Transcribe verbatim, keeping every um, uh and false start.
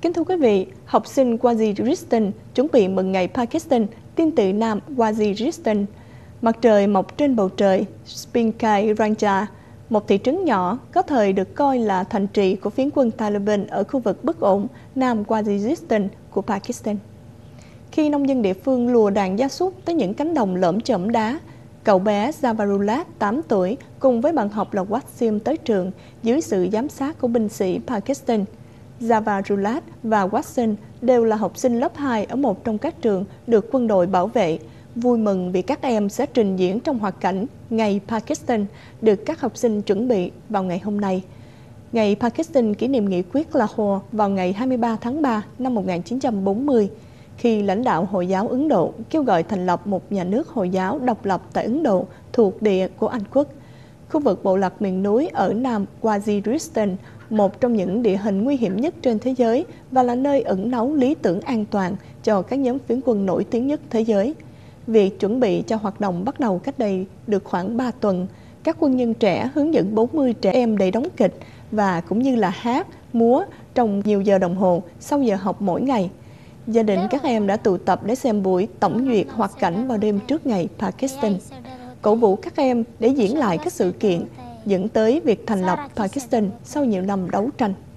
Kính thưa quý vị, học sinh Waziristan chuẩn bị mừng ngày Pakistan, tin tự Nam Waziristan. Mặt trời mọc trên bầu trời Spinkai Ranja, một thị trấn nhỏ có thời được coi là thành trì của phiến quân Taliban ở khu vực bất ổn Nam Waziristan của Pakistan. Khi nông dân địa phương lùa đàn gia súc tới những cánh đồng lởm chởm đá, cậu bé Zavarullah, tám tuổi, cùng với bạn học là Wasim tới trường dưới sự giám sát của binh sĩ Pakistan. Zavarullah và Wasim đều là học sinh lớp hai ở một trong các trường được quân đội bảo vệ, vui mừng vì các em sẽ trình diễn trong hoạt cảnh Ngày Pakistan được các học sinh chuẩn bị vào ngày hôm nay. Ngày Pakistan kỷ niệm nghị quyết Lahore vào ngày hai mươi ba tháng ba năm một nghìn chín trăm bốn mươi, khi lãnh đạo Hồi giáo Ấn Độ kêu gọi thành lập một nhà nước Hồi giáo độc lập tại Ấn Độ thuộc địa của Anh quốc. Khu vực bộ lạc miền núi ở Nam Waziristan, một trong những địa hình nguy hiểm nhất trên thế giới và là nơi ẩn náu lý tưởng an toàn cho các nhóm phiến quân nổi tiếng nhất thế giới. Việc chuẩn bị cho hoạt động bắt đầu cách đây được khoảng ba tuần. Các quân nhân trẻ hướng dẫn bốn mươi trẻ em để đóng kịch và cũng như là hát, múa trong nhiều giờ đồng hồ sau giờ học mỗi ngày. Gia đình các em đã tụ tập để xem buổi tổng duyệt hoạt cảnh vào đêm trước ngày Pakistan, cổ vũ các em để diễn lại các sự kiện dẫn tới việc thành lập Pakistan sau nhiều năm đấu tranh.